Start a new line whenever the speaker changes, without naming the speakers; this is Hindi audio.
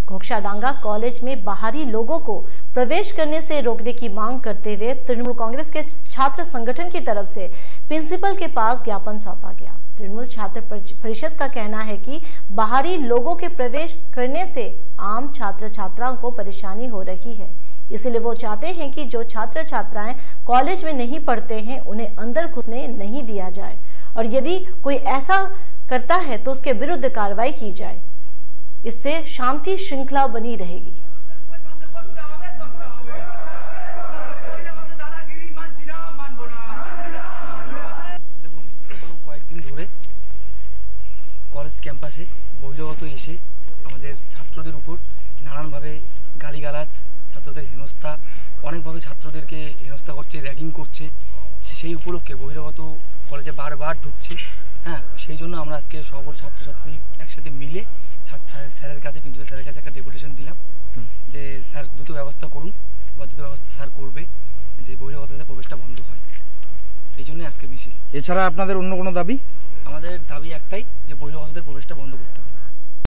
घोकशाडांगा कॉलेज में बाहरी लोगों को प्रवेश करने से रोकने की मांग करते हुए तृणमूल कांग्रेस के छात्र संगठन की तरफ से प्रिंसिपल के पास ज्ञापन सौंपा गया। तृणमूल छात्र परिषद का कहना है कि बाहरी लोगों के प्रवेश करने से आम छात्र छात्राओं को परेशानी हो रही है, इसलिए वो चाहते हैं कि जो छात्र छात्राएं कॉलेज में नहीं पढ़ते हैं उन्हें अंदर घुसने नहीं दिया जाए और यदि कोई ऐसा करता है तो उसके विरुद्ध कार्रवाई की जाए। इससे शांति श्रृंखला बनी रहेगी।
কয়েকদিন ধরে কলেজ ক্যাম্পাসে বহিরাগত এসে আমাদের ছাত্রদের উপর নানানভাবে গালিগালাজ, ছাত্রদের হেনস্থা, অনেকভাবে ছাত্রদেরকে হেনস্থা করছে, র্যাগিং করছে। সেই উপলক্ষে বহিরাগত কলেজে বারবার ঢুকছে। হ্যাঁ, সেই জন্য আমরা আজকে সকল ছাত্রছাত্রী একসাথে মিলে স্যারের কাছে, প্রিন্সিপাল স্যারের কাছে একটা ডেপুটেশন দিলাম যে স্যার দ্রুত ব্যবস্থা করুন বা দ্রুত ব্যবস্থা স্যার করবে যে বহিরাগতদের প্রবেশটা বন্ধ হয়। এই জন্যই আজকে মিছিল।
এছাড়া আপনাদের অন্য কোনো দাবি?